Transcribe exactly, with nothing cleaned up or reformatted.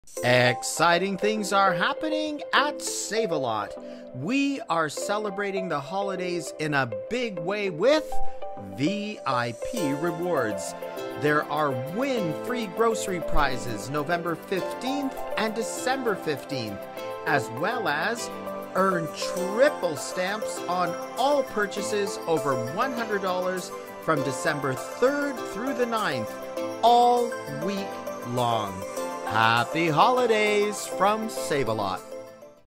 Exciting things are happening at Save-A-Lot. We are celebrating the holidays in a big way with V I P rewards. There are win free grocery prizes November fifteenth and December fifteenth, as well as earn triple stamps on all purchases over one hundred dollars from December third through the ninth, all week long. Happy holidays from Save-A-Lot.